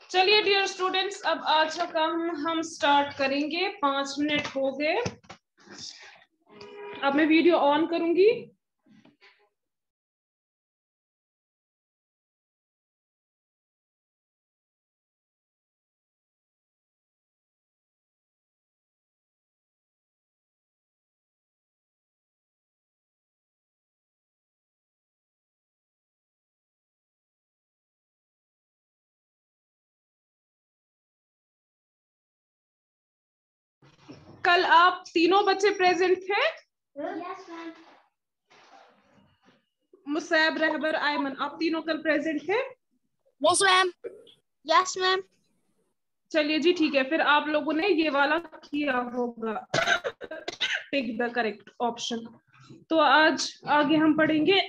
चलिए dear students, अब आज का काम हम स्टार्ट करेंगे। 5 मिनट हो गए। अब मैं वीडियो ऑन करूंगी। कल आप तीनों बच्चे प्रेजेंट थे? Yes ma'am. मुसैब, रहबर, आयमन, आप तीनों कल प्रेजेंट थे? Yes ma'am. Yes ma'am. चलिए जी, ठीक है। फिर आप लोगों ने ये वाला किया होगा, टिक द करेक्ट ऑप्शन। तो आज आगे हम पढ़ेंगे।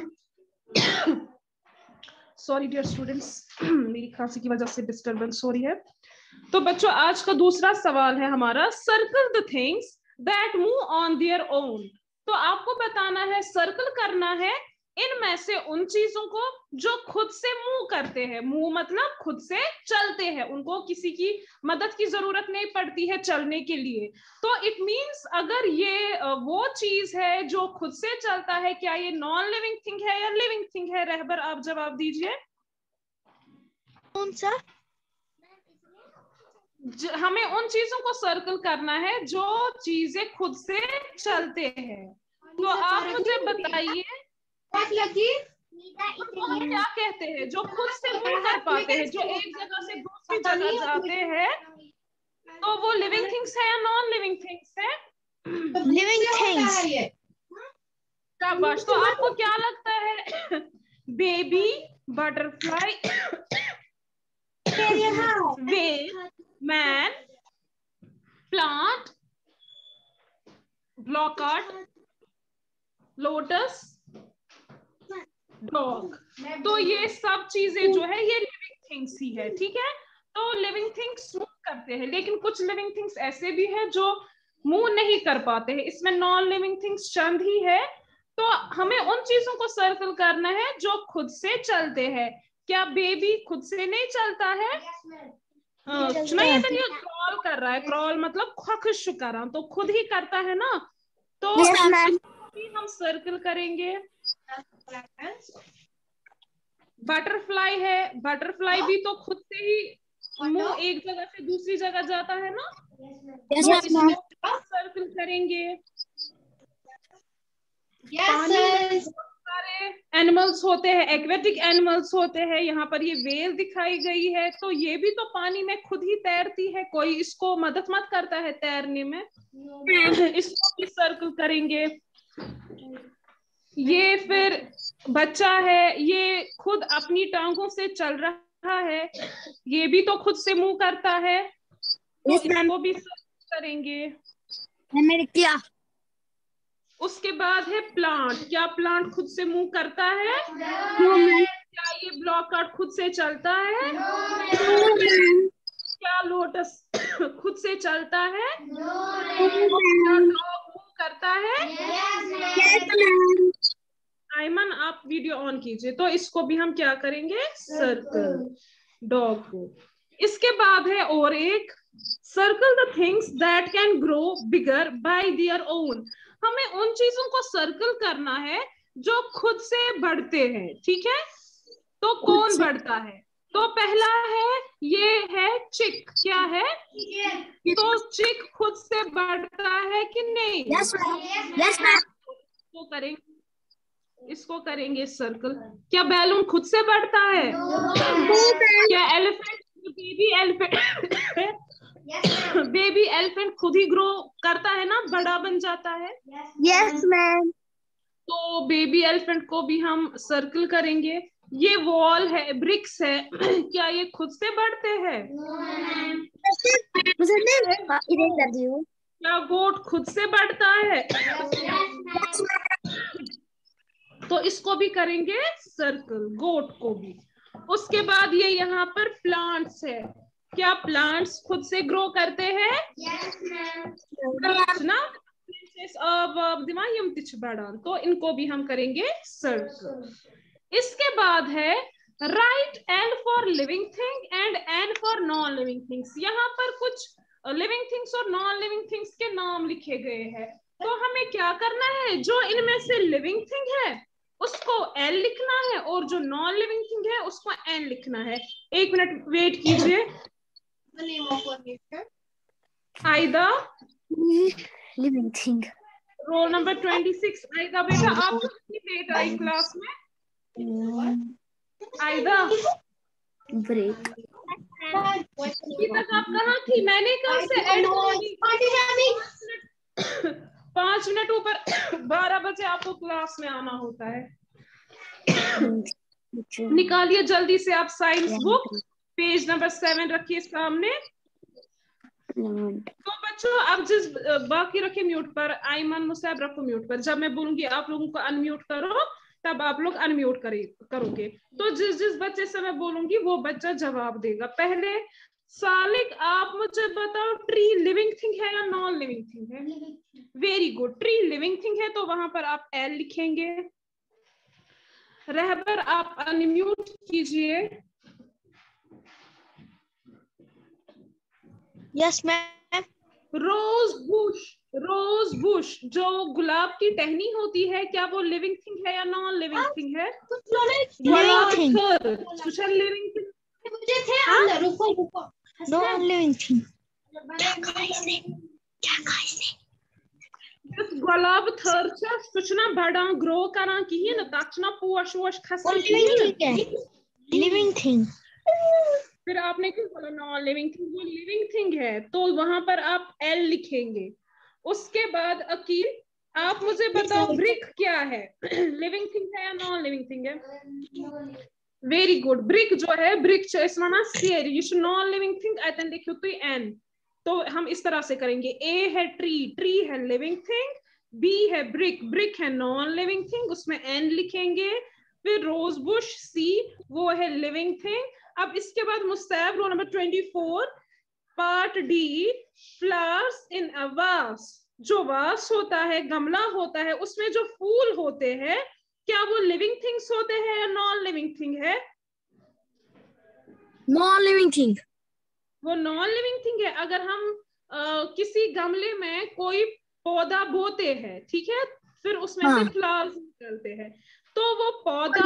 सॉरी डियर स्टूडेंट्स, मेरी खांसी की वजह से डिस्टरबेंस हो रही है। तो बच्चों, आज का दूसरा सवाल है हमारा, circle the things that move on their own. तो आपको बताना है, सर्कल करना है इनमें से उन चीजों को जो खुद से मूव करते हैं। मूव मतलब खुद से चलते हैं, उनको किसी की मदद की जरूरत नहीं पड़ती है चलने के लिए। तो इट मींस अगर ये वो चीज है जो खुद से चलता है, क्या ये नॉन लिविंग थिंग है या लिविंग थिंग है? रहबर, आप जवाब दीजिए। कौन सा? हमें उन चीजों को सर्कल करना है जो चीजें खुद से चलते हैं। तो आप मुझे बताइए, उनको हम क्या कहते हैं जो खुद से मूव कर पाते हैं, जो एक जगह से दूसरी जगह जाते हैं? तो वो लिविंग थिंग्स है या नॉन लिविंग थिंग्स है? Living things. शाबाश। तो आपको क्या लगता है, baby, butterfly, whale, man, plant, blockout, lotus, dog, तो ये सब चीजें जो है ये लिविंग थिंग्स ही है। ठीक है, तो लिविंग थिंग्स मूव करते हैं, लेकिन कुछ लिविंग थिंग्स ऐसे भी हैं जो मूव नहीं कर पाते हैं। इसमें नॉन लिविंग थिंग्स चंद ही है। तो हमें उन चीजों को सर्कल करना है जो खुद से चलते हैं। क्या बेबी खुद से नहीं चलता है? नहीं, इधर ये क्रॉल कर रहा है। क्रॉल मतलब खुश कर रहा, तो खुद ही करता है ना। तो हम सर्कल करेंगे। बटरफ्लाई है, बटरफ्लाई भी तो खुद से ही मुंह एक जगह से दूसरी जगह जाता है ना। तो इसको सर्कल करेंगे। पानी में बहुत सारे एनिमल्स होते हैं, एक्वेटिक एनिमल्स होते हैं। यहाँ पर ये व्हेल दिखाई गई है, तो ये भी तो पानी में खुद ही तैरती है, कोई इसको मदद मत करता है तैरने में। इसको भी सर्कल करेंगे। ये फिर बच्चा है, ये खुद अपनी टांगों से चल रहा है, ये भी तो खुद से मूव करता है, तो इसको भी सर्कल करेंगे। क्या? उसके बाद है प्लांट। क्या प्लांट खुद से मूव करता है? क्या ये ब्लॉकआउट खुद से चलता है? क्या लोटस खुद से चलता है? क्या डॉग मूव करता है? आयमन, आप वीडियो ऑन कीजिए। तो इसको भी हम क्या करेंगे, सर्कल, डॉग को। इसके बाद है और एक, circle the things that can grow bigger by their own. हमें उन चीजों को सर्कल करना है जो खुद से बढ़ते हैं। ठीक है, तो कौन बढ़ता है? तो पहला है, ये है चिक। क्या है? तो चिक खुद से बढ़ता है कि नहीं? इसको करेंगे, इसको करेंगे सर्कल। क्या बैलून खुद से बढ़ता है? क्या elephant, baby elephant baby elephant खुद ही ग्रो करता है ना, बड़ा बन जाता है? Yes ma'am. तो बेबी एलिफेंट को भी हम सर्कल करेंगे। ये वॉल है, ब्रिक्स है, क्या ये खुद से बढ़ते हैं? क्या गोट खुद से बढ़ता है? तो इसको भी करेंगे सर्कल, गोट को भी। उसके बाद ये यहाँ पर प्लांट्स है। क्या प्लांट्स खुद से ग्रो करते हैं? ना, तो इनको भी हम करेंगे सर्कल। इसके बाद है write L for living thing and N for non living things. यहाँ पर कुछ लिविंग थिंग्स और नॉन लिविंग थिंग्स के नाम लिखे गए हैं। तो हमें क्या करना है, जो इनमें से लिविंग थिंग है उसको L लिखना है और जो नॉन लिविंग थिंग है उसको N लिखना है। 1 मिनट वेट कीजिए। आयदा लिविंग थिंग। Roll number 26। आयदा बेटा आपको कितनी डेट आई क्लास में? आयदा ब्रेक। अभी तक आप कहाँ थी? मैंने कब से ऐड करूंगी? 5 मिनट ऊपर 12 बजे आपको क्लास में आना होता है। निकालिए जल्दी से आप साइंस बुक, पेज नंबर 7 रखिए सामने। तो बच्चों अब जिस बाकी रखे म्यूट पर, आयमन मुसैब रखो म्यूट पर। जब मैं बोलूंगी आप लोगों को अनम्यूट करो तब आप लोग अनम्यूट करोगे। तो जिस जिस बच्चे से मैं बोलूंगी वो बच्चा जवाब देगा। पहले सालिक आप मुझे बताओ, ट्री लिविंग थिंग है या नॉन लिविंग थिंग है? Very good, tree living thing है तो वहां पर आप एल लिखेंगे। रहबर आप अनम्यूट कीजिए। Yes ma'am. रोज बुश जो गुलाब की टहनी होती है, क्या वो लिविंग थिंग है या नॉन लिविंग थिंग है? Living thing. Living thing. Non living thing. गुलाब थर सुचना बड़ा ग्रो करा कहीं तक पोश वोश खसान। Living thing. फिर आपने क्यों बोला नॉन लिविंग थिंग? वो लिविंग थिंग है तो वहां पर आप एल लिखेंगे। उसके बाद अकील आप मुझे बताओ, ब्रिक क्या है? लिविंग थिंग है या नॉन लिविंग थिंग है? वेरी गुड, ब्रिक जो है, ब्रिक सेर यह नॉन लिविंग थिंग। अतन लिखो तुम एन। तो हम इस तरह से करेंगे, ए है ट्री, ट्री है लिविंग थिंग, बी है ब्रिक, ब्रिक है नॉन लिविंग थिंग, उसमें एन लिखेंगे। फिर रोज बुश सी, वो है लिविंग थिंग। अब इसके बाद Mustaib roll number 24 part D, flowers in a vase. जो वास होता है, गमला होता है, उसमें जो फूल होते हैं क्या वो लिविंग थिंग्स होते हैं या नॉन लिविंग थिंग है? Non living thing. वो नॉन लिविंग थिंग है। अगर हम किसी गमले में कोई पौधा बोते हैं, ठीक है, फिर उसमें से फ्लावर्स निकलते हैं, तो वो पौधा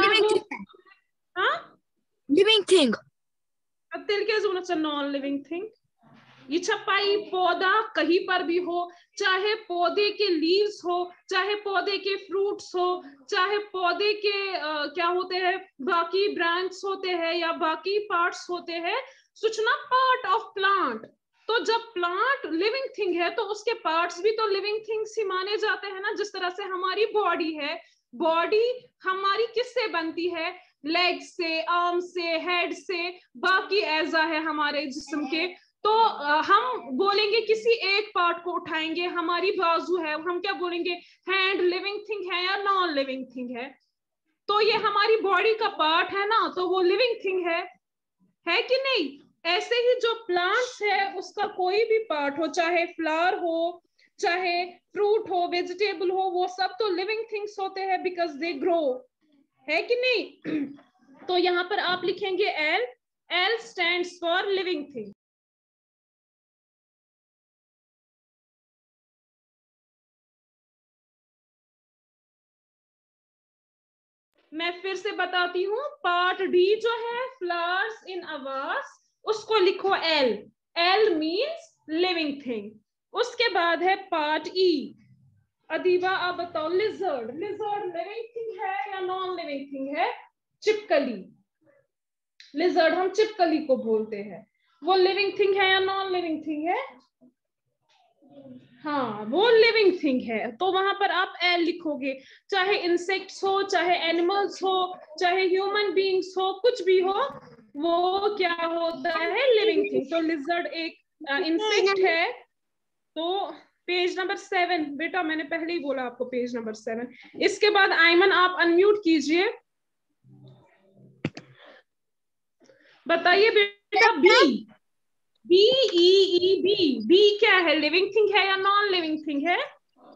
लिविंग थिंग। तेल क्या नॉन लिविंग थिंग। ये छपाई पौधा कहीं पर भी हो, चाहे पौधे के लीव्स हो, चाहे पौधे के फ्रूट्स हो, चाहे पौधे के क्या होते हैं बाकी ब्रांच होते हैं या बाकी पार्ट्स होते हैं, सूचना पार्ट ऑफ प्लांट। तो जब प्लांट लिविंग थिंग है तो उसके पार्ट्स भी तो लिविंग थिंग्स ही माने जाते हैं ना। जिस तरह से हमारी बॉडी है, बॉडी हमारी किससे बनती है? लेग से, आर्म से, हेड से, बाकी एजा है हमारे जिस्म के। तो हम बोलेंगे किसी एक पार्ट को उठाएंगे, हमारी बाजू है, हम क्या बोलेंगे? हैंड लिविंग थिंग है या नॉन लिविंग थिंग है? तो ये हमारी बॉडी का पार्ट है ना, तो वो लिविंग थिंग है कि नहीं? ऐसे ही जो प्लांट्स है उसका कोई भी पार्ट हो, चाहे फ्लावर हो, चाहे फ्रूट हो, वेजिटेबल हो, वो सब तो लिविंग थिंग्स होते हैं बिकॉज दे ग्रो, है कि नहीं? तो यहां पर आप लिखेंगे L. L stands for living thing. मैं फिर से बताती हूँ, पार्ट डी जो है फ्लावर्स इन अ वास, उसको लिखो L. L means living thing. उसके बाद है पार्ट ई। अदीबा आप बताओ, लिजर्ड, लिजर्ड लिविंग थिंग है या नॉन लिविंग थिंग है? चिपकली, लिजर्ड हम चिपकली को बोलते हैं, वो लिविंग थिंग है या नॉन लिविंग थिंग है? हाँ, वो लिविंग थिंग है तो वहां पर आप एल लिखोगे। चाहे इंसेक्ट्स हो, चाहे एनिमल्स हो, चाहे ह्यूमन बीइंग्स हो, कुछ भी हो, वो क्या होता है? Living thing. तो लिजर्ड एक इंसेक्ट है। तो पेज नंबर 7 बेटा, मैंने पहले ही बोला आपको पेज नंबर 7। इसके बाद आयमन आप अनम्यूट कीजिए, बताइए बेटा। B, B E E B, B क्या है? लिविंग थिंग है या नॉन लिविंग थिंग है?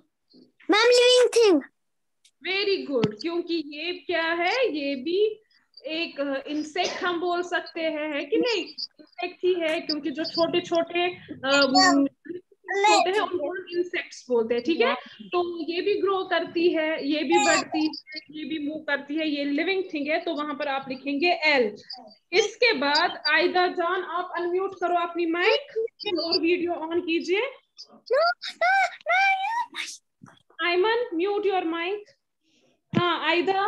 Ma'am living thing. Very good, क्योंकि ये क्या है? ये भी एक इंसेक्ट हम बोल सकते हैं, है कि नहीं? इंसेक्ट ही है, क्योंकि जो छोटे छोटे होते हैं उनको हम इंसेक्ट्स बोलते हैं, ठीक है? तो ये भी ग्रो करती है, ये भी बढ़ती है, ये भी मूव करती है, ये लिविंग थिंग है, तो वहां पर आप लिखेंगे एल। इसके बाद आयदा जान आप अनम्यूट करो अपनी माइक और वीडियो ऑन कीजिए। Ayman mute your mic. हाँ आयदा,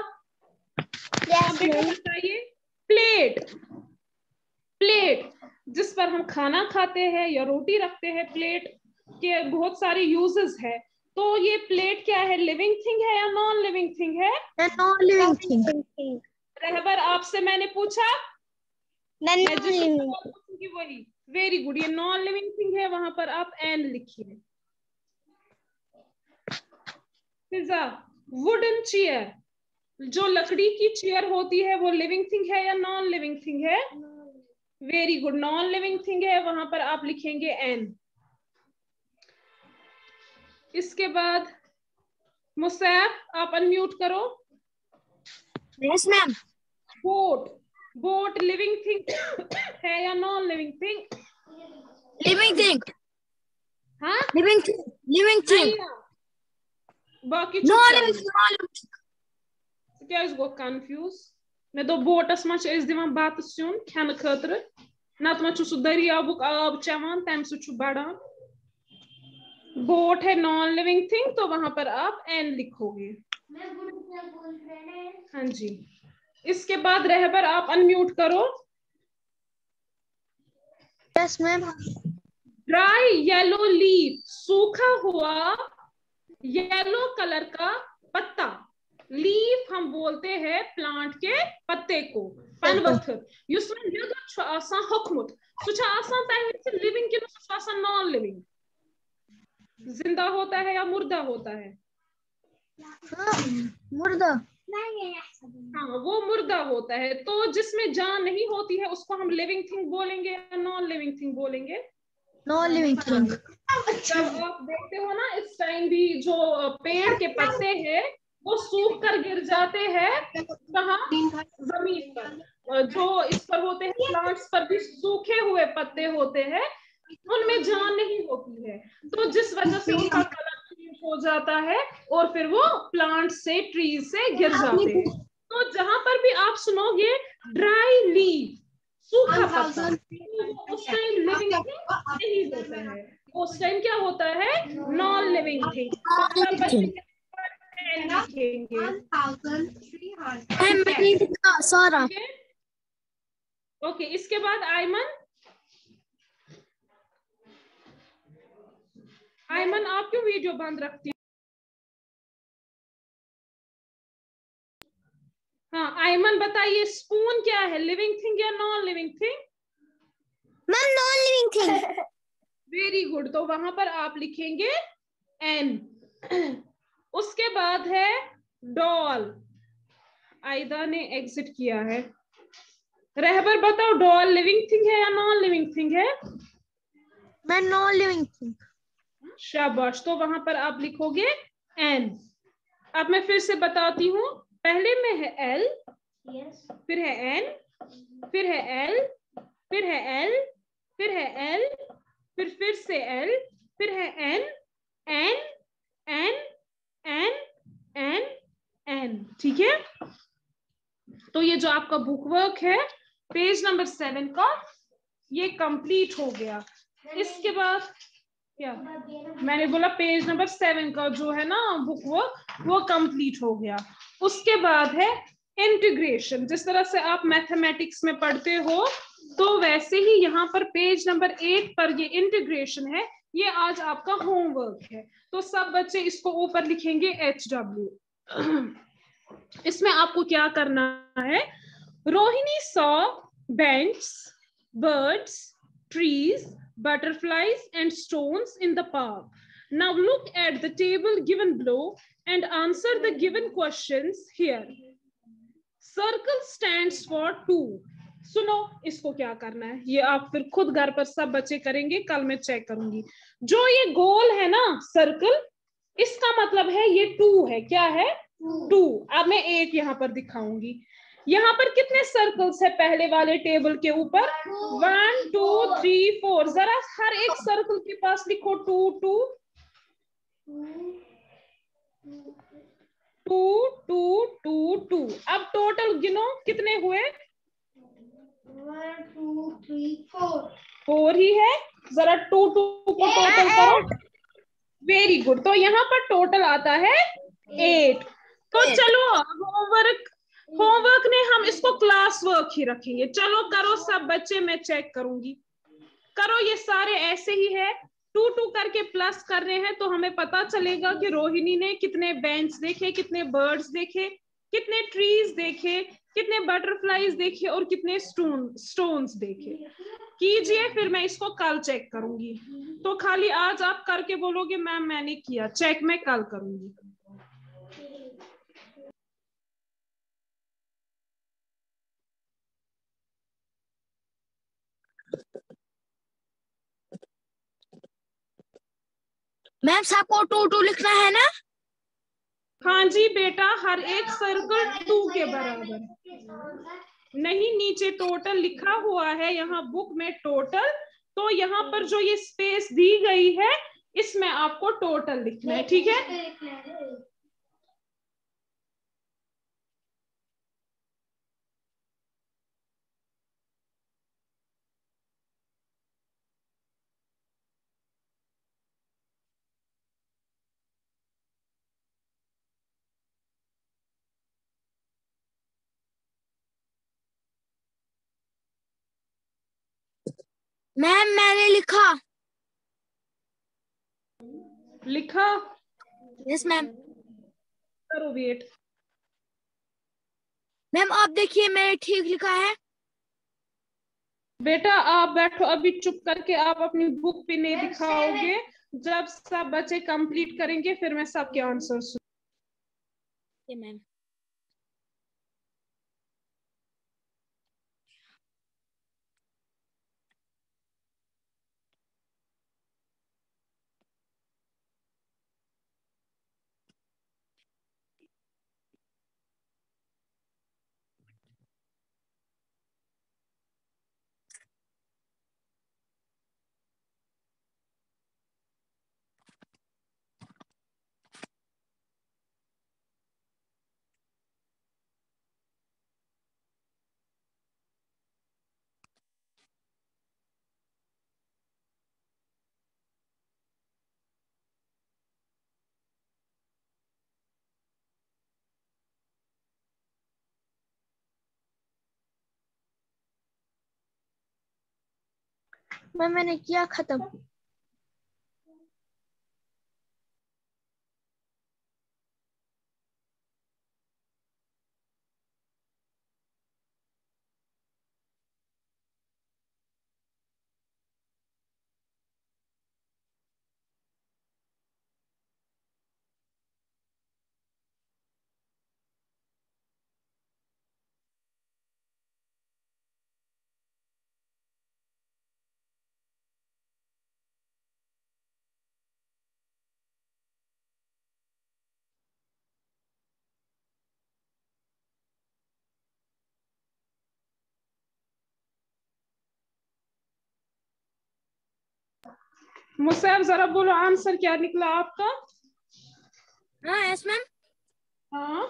बताइए। प्लेट, प्लेट जिस पर हम खाना खाते हैं या रोटी रखते हैं, प्लेट के बहुत सारे यूजेस है। तो ये प्लेट क्या है, लिविंग थिंग है या नॉन लिविंग थिंग है? Non living thing. रहबर आपसे मैंने पूछा, मैं जिस पूछूंगी वही। वेरी गुड, ये नॉन लिविंग थिंग है, वहां पर आप एन लिखिए। फिजा, वुडन चेयर, जो लकड़ी की चेयर होती है वो लिविंग थिंग है या नॉन लिविंग थिंग है? Very good, non living thing है, वहां पर आप लिखेंगे एन। इसके बाद मुसैब आप अनम्यूट करो। Yes ma'am. Boat, boat living thing है या non living thing? Living thing. हाँ लिविंग थिंग, लिविंग थिंग। बाकी नॉन लिविंग थिंग। क्या इसको कंफ्यूज मे दो बोटस मा दिवान बात सुन खेन खतर, नत मा सु दरियाबुक आब चवान तम सु बढ़ान। बोट है नॉन लिविंग थिंग, तो वहां पर आप एन लिखोगे। हाँ जी। इसके बाद रहबर आप अनम्यूट करो। Yes ma'am. Dry yellow leaf, सूखा हुआ येलो कलर का पत्ता। लीफ हम बोलते हैं प्लांट के पत्ते को, पनवथर युस छु आसान होखमुत, सु छ आसान तमे लिविंग कि सु आसान नॉन लिविंग? जिंदा होता है या मुर्दा होता है? मुर्दा। हाँ वो मुर्दा होता है। तो जिसमें जान नहीं होती है उसको हम लिविंग थिंग बोलेंगे या नॉन लिविंग थिंग बोलेंगे? Non living thing. जब आप देखते हो ना इस टाइम भी जो पेड़ के पत्ते हैं वो सूख कर गिर जाते हैं कहाँ? जमीन पर। जो इस पर होते हैं प्लांट्स पर भी सूखे हुए पत्ते होते हैं, उनमें जान नहीं होती है, तो जिस वजह से उनका कलर चेंज हो जाता है और फिर वो प्लांट से, ट्रीज से गिर जाते हैं। तो जहां पर भी आप सुनोगे ड्राई लीफ, सूखा पत्ता, उस टाइम लिविंग थिंग नहीं होता है, उस टाइम क्या होता है? Non living thing. Sara. Okay, इसके बाद आयमन, आयमन आप क्यों वीडियो बंद रखती हो? हाँ आयमन बताइए, स्पून क्या है, लिविंग थिंग या non living thing? Ma'am non living thing. Very good, तो वहां पर आप लिखेंगे एन। उसके बाद है डॉल। आयदा ने एग्जिट किया है। रहबर बताओ, डॉल लिविंग थिंग है या नॉन लिविंग थिंग है? मैम नॉन लिविंग थिंग। शाबाश, तो वहां पर आप लिखोगे एन। अब मैं फिर से बताती हूँ, पहले में है एल, फिर है एन, फिर है एल, फिर है एल, फिर है एल, फिर से एल, फिर है N, N, N, N, N, N. ठीक है? तो ये जो आपका बुक वर्क है पेज नंबर 7 का, ये कंप्लीट हो गया। इसके बाद क्या मैंने बोला, पेज नंबर 7 का जो है ना बुक वर्क, वो कंप्लीट हो गया। उसके बाद है इंटीग्रेशन। जिस तरह से आप मैथमेटिक्स में पढ़ते हो तो वैसे ही यहाँ पर पेज नंबर 8 पर ये इंटीग्रेशन है, ये आज आपका होमवर्क है। तो सब बच्चे इसको ऊपर लिखेंगे HW। इसमें आपको क्या करना है? Rohini saw bench, birds, trees, butterflies and stones in the park. Now look at the table given below and answer the given questions here. Circle stands for 2. सुनो इसको क्या करना है, ये आप फिर खुद घर पर सब बच्चे करेंगे, कल मैं चेक करूंगी। जो ये गोल है ना सर्कल, इसका मतलब है ये 2 है। क्या है? 2। अब मैं 1 यहाँ पर दिखाऊंगी। यहाँ पर कितने सर्कल्स है पहले वाले टेबल के ऊपर? 1 2 3 4। जरा हर एक सर्कल के पास लिखो 2 2 2 2 2 2। अब टोटल गिनो कितने हुए? 1 2 3 4 4 ही है। जरा 2 2 को टोटल करो। Very good. तो यहाँ पर टोटल आता है 8। तो चलो होमवर्क ने हम इसको क्लास वर्क ही रखेंगे। चलो करो सब बच्चे, मैं चेक करूंगी। करो, ये सारे ऐसे ही है। 2 2 करके प्लस कर रहे हैं तो हमें पता चलेगा कि रोहिणी ने कितने बेंच देखे, कितने बर्ड्स देखे, कितने ट्रीज देखे, कितने बटरफ्लाईज देखे और कितने स्टोन्स देखे। कीजिए, फिर मैं इसको कल चेक करूंगी। तो खाली आज आप करके बोलोगे मैम मैंने किया, चेक मैं कल करूंगी। मैम सबको 2 2 लिखना है ना? हाँ जी बेटा, हर एक सर्कल 2 के बराबर। नहीं, नीचे टोटल लिखा हुआ है यहाँ बुक में टोटल। तो यहाँ पर जो ये स्पेस दी गई है इसमें आपको टोटल लिखना है, ठीक है? मैम मैंने लिखा। लिखा? Yes ma'am. करो वेट। मैम आप देखिए मैंने ठीक लिखा है। बेटा आप बैठो, अभी चुप करके आप अपनी बुक पे नहीं दिखाओगे। जब सब बच्चे कंप्लीट करेंगे फिर मैं सबके आंसर मैम मैंने किया खत्म। मुझसे जरा बोलो आंसर क्या निकला आपका? हाँ यस मैम। हाँ,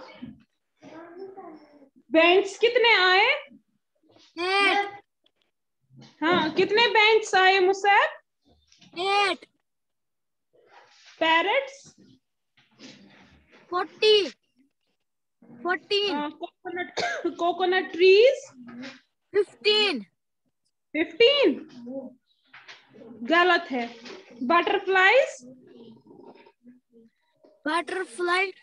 बेंच कितने आए? 8 हाँ, कितने बेंच आए मुसैब? 8 पैरेट्स? 40 14 coconut trees? 15 15? गलत है। बटरफ्लाईज? Butterfly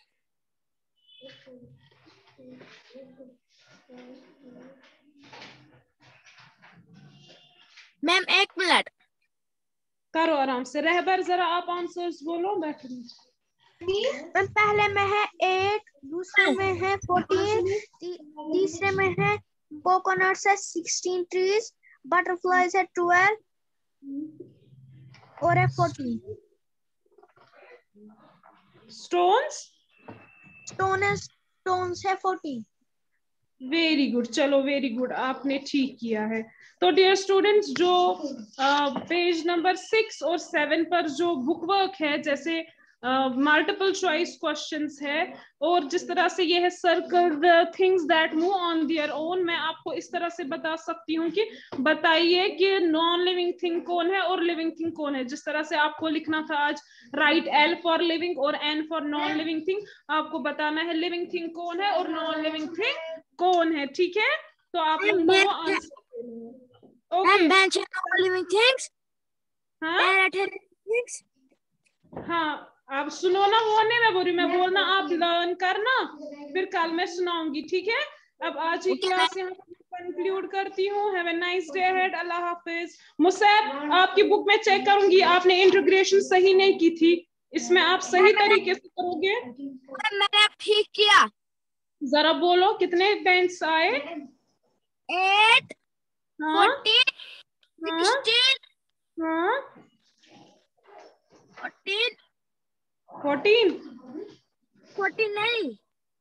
ma'am 1 minute. करो आराम से। रहबर जरा आप आंसर्स बोलो। बैठो। मैम पहले में है 8, दूसरे में है 14, तीसरे में है कोकोनट्स है 16 ट्रीज, बटरफ्लाईज है 12 और है 14। स्टोन्स? स्टोन्स है 14। वेरी गुड, चलो वेरी गुड, आपने ठीक किया है। तो डियर स्टूडेंट्स, जो पेज नंबर 6 और 7 पर जो बुक वर्क है, जैसे मल्टीपल चॉइस क्वेश्चंस है, और जिस तरह से ये है circle the things that move on their own, मैं आपको इस तरह से बता सकती हूँ कि बताइए कि नॉन लिविंग थिंग कौन है और लिविंग थिंग कौन है। जिस तरह से आपको लिखना था आज, राइट L फॉर लिविंग और N for non living thing, आपको बताना है लिविंग थिंग कौन है और नॉन लिविंग थिंग कौन है। ठीक है, तो आप लोग दोनों आंसर। ओके, bench है all living things, हाँ parrot है living things। हाँ, आप सुनो ना, वो नहीं मैं बोल रही, मैं बोलना आप लर्न करना, फिर कल मैं सुनाऊंगी। ठीक है, अब आज की क्लास यहाँ कंक्लूड करती हूँ। Have a nice day ahead, अल्लाह हाफिज। मुसैब, आपकी बुक में चेक करूंगी, आपने इंटीग्रेशन सही नहीं की थी, इसमें आप सही तरीके से करोगे। मैंने ठीक किया। जरा बोलो कितने बेंच आए? 8 हाँ 14 हाँ 16 हाँ 14 14 नहीं,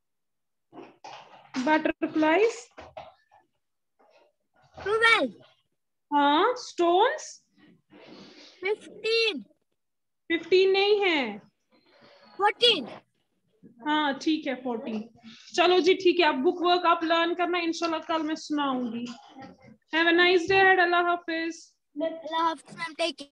बटरफ्लाईज, 12 हाँ स्टोन्स 15 15 नहीं है, 14। हाँ ठीक है 14। चलो जी ठीक है, आप बुक वर्क आप लर्न करना, इंशाल्लाह कल मैं सुनाऊंगी। हैव अ नाइस डे, अल्लाह हाफिज। अल्लाह हाफ़िज़ मैम, टेक केयर।